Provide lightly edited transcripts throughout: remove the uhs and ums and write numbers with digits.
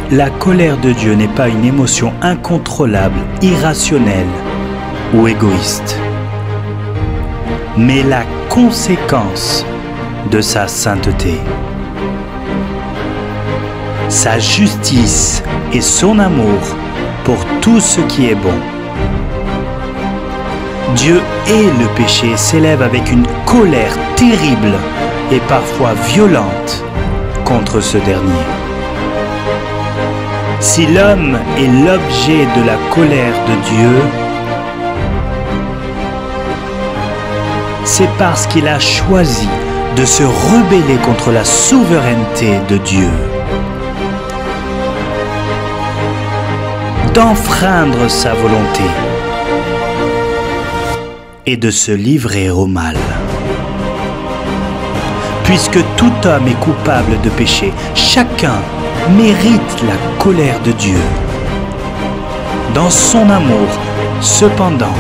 La colère de Dieu n'est pas une émotion incontrôlable, irrationnelle ou égoïste, mais la conséquence de sa sainteté. Sa justice et son amour pour tout ce qui est bon. Dieu hait le péché et s'élève avec une colère terrible et parfois violente contre ce dernier. Si l'homme est l'objet de la colère de Dieu, c'est parce qu'il a choisi de se rebeller contre la souveraineté de Dieu, d'enfreindre sa volonté et de se livrer au mal. Puisque tout homme est coupable de péché, chacun mérite la colère de Dieu. Dans son amour, cependant,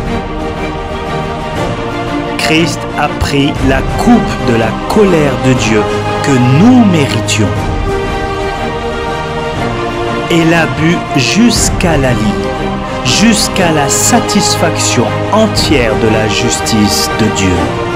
Christ a pris la coupe de la colère de Dieu que nous méritions et l'a bu jusqu'à la lie, jusqu'à la satisfaction entière de la justice de Dieu.